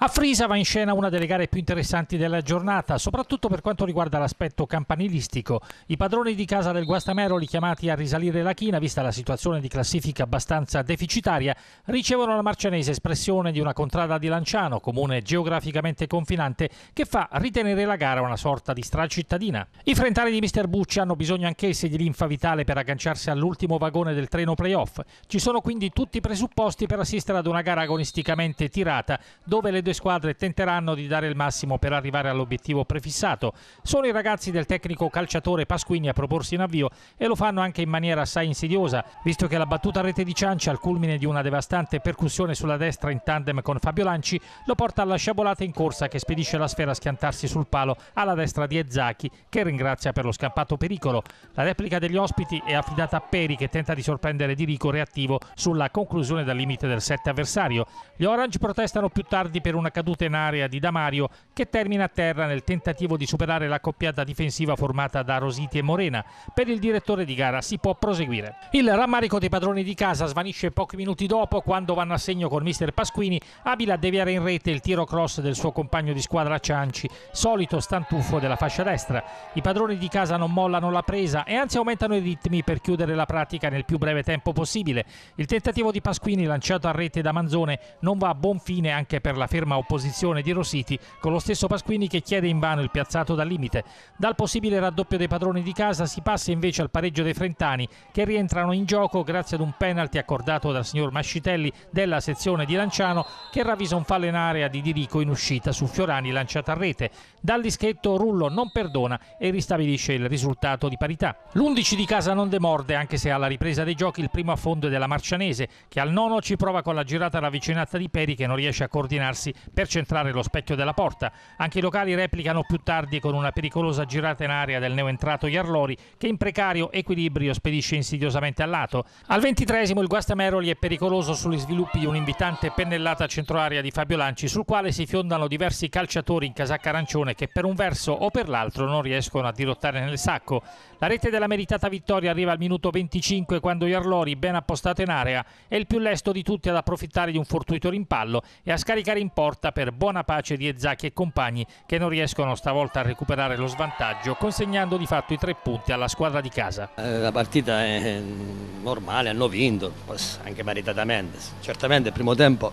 A Frisa va in scena una delle gare più interessanti della giornata, soprattutto per quanto riguarda l'aspetto campanilistico. I padroni di casa del Guastameroli, chiamati a risalire la china, vista la situazione di classifica abbastanza deficitaria, ricevono la marcianese, espressione di una contrada di Lanciano, comune geograficamente confinante, che fa ritenere la gara una sorta di stracittadina. I frentani di Mister Bucci hanno bisogno anch'essi di linfa vitale per agganciarsi all'ultimo vagone del treno playoff. Ci sono quindi tutti i presupposti per assistere ad una gara agonisticamente tirata, dove le due squadre tenteranno di dare il massimo per arrivare all'obiettivo prefissato. Sono i ragazzi del tecnico calciatore Pasquini a proporsi in avvio e lo fanno anche in maniera assai insidiosa, visto che la battuta a rete di Ciancia, al culmine di una devastante percussione sulla destra in tandem con Fabio Lanci, lo porta alla sciabolata in corsa che spedisce la sfera a schiantarsi sul palo alla destra di Ezzacchi, che ringrazia per lo scampato pericolo. La replica degli ospiti è affidata a Peri, che tenta di sorprendere Di Rico reattivo sulla conclusione dal limite del set avversario. Gli Orange protestano più tardi per una caduta in area di Damario, che termina a terra nel tentativo di superare l'accoppiata difensiva formata da Rositi e Morena. Per il direttore di gara si può proseguire. Il rammarico dei padroni di casa svanisce pochi minuti dopo, quando vanno a segno con mister Pasquini, abile a deviare in rete il tiro cross del suo compagno di squadra Cianci, solito stantuffo della fascia destra. I padroni di casa non mollano la presa e anzi aumentano i ritmi per chiudere la pratica nel più breve tempo possibile. Il tentativo di Pasquini, lanciato a rete da Manzone, non va a buon fine anche per la ferma opposizione di Rositi, con lo stesso Pasquini che chiede invano il piazzato dal limite. Dal possibile raddoppio dei padroni di casa si passa invece al pareggio dei frentani, che rientrano in gioco grazie ad un penalty accordato dal signor Mascitelli della sezione di Lanciano, che ravvisa un fallo in area di Di Rico in uscita su Fiorani lanciata a rete. Dal dischetto Rullo non perdona e ristabilisce il risultato di parità. L'11 di casa non demorde, anche se alla ripresa dei giochi il primo affondo è della Marcianese, che al nono ci prova con la girata ravvicinata di Peri, che non riesce a coordinarsi per centrare lo specchio della porta. Anche i locali replicano più tardi con una pericolosa girata in area del neoentrato Iarlori, che in precario equilibrio spedisce insidiosamente al lato. Al 23esimo il Guastameroli è pericoloso sugli sviluppi di un'invitante pennellata a centroarea di Fabio Lanci, sul quale si fiondano diversi calciatori in casacca arancione che per un verso o per l'altro non riescono a dirottare nel sacco. La rete della meritata vittoria arriva al minuto 25, quando Iarlori, ben appostato in area, è il più lesto di tutti ad approfittare di un fortuito rimpallo e a scaricare in porta per buona pace di Ezzacchi e compagni, che non riescono stavolta a recuperare lo svantaggio, consegnando di fatto i 3 punti alla squadra di casa. La partita è normale, hanno vinto, anche meritatamente. Certamente il primo tempo,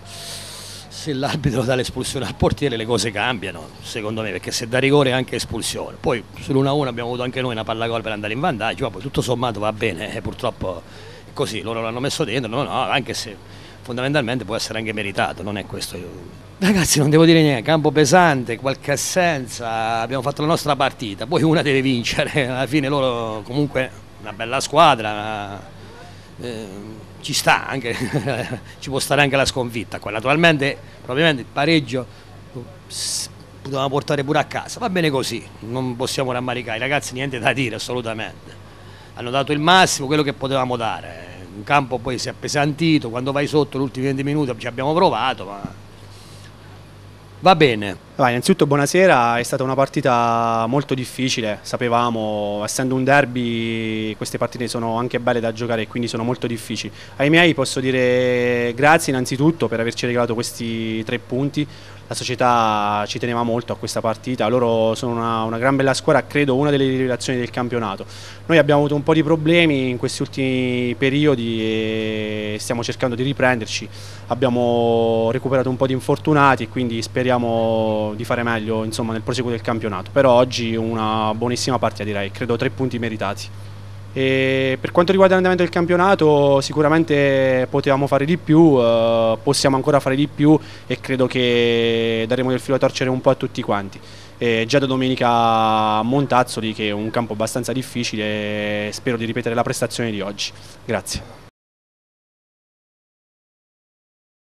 se l'arbitro dà l'espulsione al portiere, le cose cambiano, secondo me, perché se da rigore è anche espulsione. Poi sull'1-1 abbiamo avuto anche noi una palla gol per andare in vantaggio, ma poi tutto sommato va bene, purtroppo è così, loro l'hanno messo dentro, no, anche se fondamentalmente può essere anche meritato, non è questo. Ragazzi, non devo dire niente, campo pesante, qualche assenza, abbiamo fatto la nostra partita, poi una deve vincere, alla fine loro comunque una bella squadra, ci sta anche, ci può stare anche la sconfitta qua. Naturalmente, probabilmente il pareggio potevamo portare pure a casa, va bene così, non possiamo rammaricare, i ragazzi niente da dire assolutamente, hanno dato il massimo, quello che potevamo dare. In campo poi si è appesantito, quando vai sotto gli ultimi 20 minuti ci abbiamo provato, ma va bene. Innanzitutto buonasera, è stata una partita molto difficile, sapevamo, essendo un derby queste partite sono anche belle da giocare e quindi sono molto difficili. Ai miei posso dire grazie innanzitutto per averci regalato questi 3 punti, la società ci teneva molto a questa partita, loro sono una gran bella squadra, credo una delle rivelazioni del campionato. Noi abbiamo avuto un po' di problemi in questi ultimi periodi e stiamo cercando di riprenderci, abbiamo recuperato un po' di infortunati e quindi speriamo di fare meglio, insomma, nel proseguo del campionato. Però oggi una buonissima partita, direi, credo 3 punti meritati. E per quanto riguarda l'andamento del campionato, sicuramente potevamo fare di più, possiamo ancora fare di più e credo che daremo del filo a torcere un po' a tutti quanti. Già da domenica a Montazzoli, che è un campo abbastanza difficile, spero di ripetere la prestazione di oggi. Grazie.